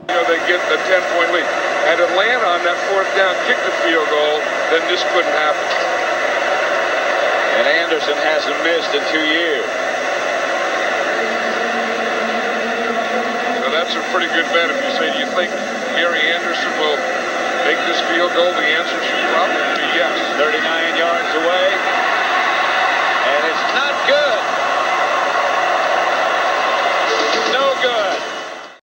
They get the 10-point lead. Had Atlanta on that fourth down kicked the field goal, then this couldn't happen. And Anderson hasn't missed in 2 years. So that's a pretty good bet. If you say, do you think Gary Anderson will make this field goal? The answer should probably be yes. 39 yards away.